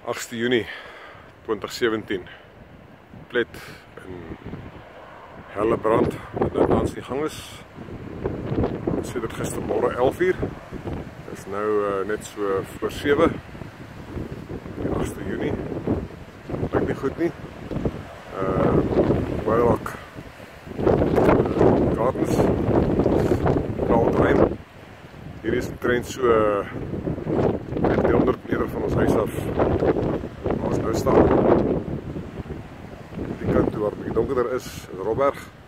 8 Junie 2017. Plet in helle brand wat nou tans die gang is. Ons sê dit gistermôre 11 uur. Dit is nou net so voor 7. Die 8 Junie. Lyk nie goed nie. Robberg Gardens. Kranshoek. Hier is die trein so net 300 meter van ons huis af. Waar ons nou staan. Die kant toe waar het bietjie donkerder is Robberg.